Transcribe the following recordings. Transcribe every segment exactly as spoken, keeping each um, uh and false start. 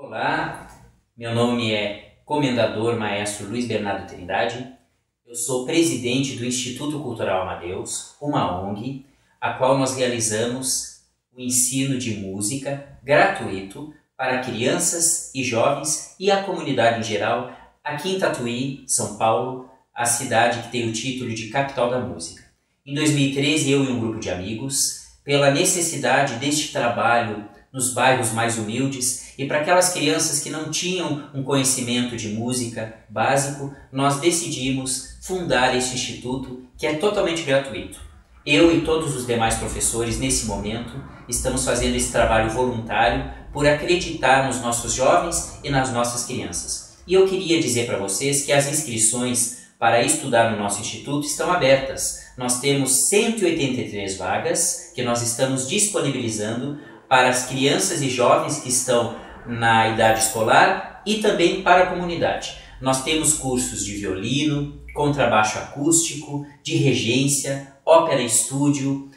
Olá, meu nome é Comendador Maestro Luiz Bernardo Trindade. Eu sou presidente do Instituto Cultural Amadeus, uma O N G, a qual nós realizamos o ensino de música gratuito para crianças e jovens e a comunidade em geral, aqui em Tatuí, São Paulo, a cidade que tem o título de capital da música. Em dois mil e treze, eu e um grupo de amigos, pela necessidade deste trabalho nos bairros mais humildes e para aquelas crianças que não tinham um conhecimento de música básico, nós decidimos fundar este instituto que é totalmente gratuito. Eu e todos os demais professores, nesse momento, estamos fazendo esse trabalho voluntário por acreditar nos nossos jovens e nas nossas crianças. E eu queria dizer para vocês que as inscrições para estudar no nosso instituto estão abertas. Nós temos cento e oitenta e três vagas que nós estamos disponibilizando para as crianças e jovens que estão na idade escolar e também para a comunidade. Nós temos cursos de violino, contrabaixo acústico, de regência, ópera estúdio,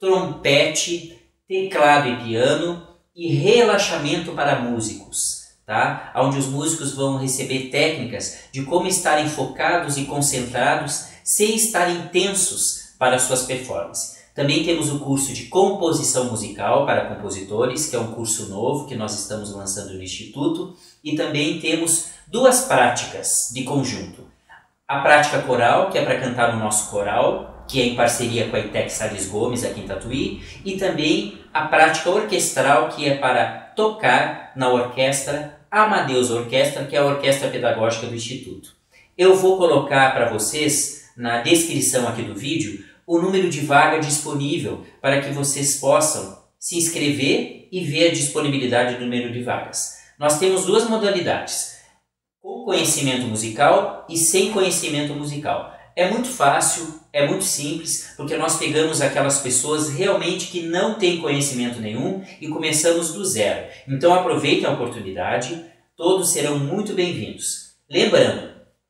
trompete, teclado e piano e relaxamento para músicos, tá? Onde os músicos vão receber técnicas de como estarem focados e concentrados sem estarem tensos para suas performances. Também temos o curso de composição musical para compositores, que é um curso novo que nós estamos lançando no Instituto. E também temos duas práticas de conjunto. A prática coral, que é para cantar no nosso coral, que é em parceria com a ITEC Salles Gomes, aqui em Tatuí. E também a prática orquestral, que é para tocar na orquestra Amadeus Orquestra, que é a orquestra pedagógica do Instituto. Eu vou colocar para vocês, na descrição aqui do vídeo, o número de vaga disponível para que vocês possam se inscrever e ver a disponibilidade do número de vagas. Nós temos duas modalidades, com conhecimento musical e sem conhecimento musical. É muito fácil, é muito simples, porque nós pegamos aquelas pessoas realmente que não têm conhecimento nenhum e começamos do zero. Então aproveitem a oportunidade, todos serão muito bem-vindos. Lembrando,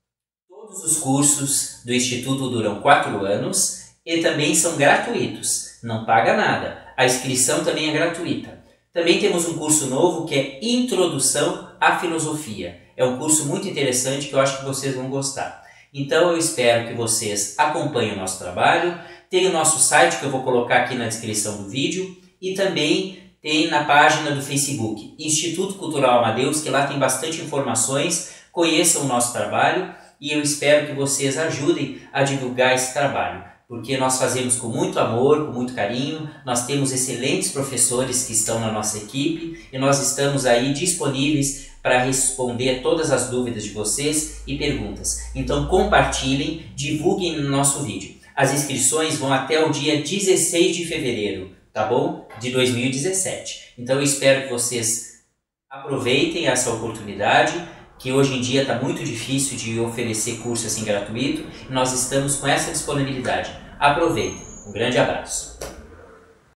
todos os cursos do Instituto duram quatro anos, e também são gratuitos, não paga nada. A inscrição também é gratuita. Também temos um curso novo que é Introdução à Filosofia. É um curso muito interessante que eu acho que vocês vão gostar. Então eu espero que vocês acompanhem o nosso trabalho. Tem o nosso site que eu vou colocar aqui na descrição do vídeo e também tem na página do Facebook, Instituto Cultural Amadeus, que lá tem bastante informações. Conheçam o nosso trabalho e eu espero que vocês ajudem a divulgar esse trabalho, porque nós fazemos com muito amor, com muito carinho, nós temos excelentes professores que estão na nossa equipe e nós estamos aí disponíveis para responder todas as dúvidas de vocês e perguntas. Então compartilhem, divulguem no nosso vídeo. As inscrições vão até o dia dezesseis de fevereiro, tá bom? De dois mil e dezessete. Então eu espero que vocês aproveitem essa oportunidade, que hoje em dia está muito difícil de oferecer curso assim gratuito, e nós estamos com essa disponibilidade. Aproveitem. Um grande abraço.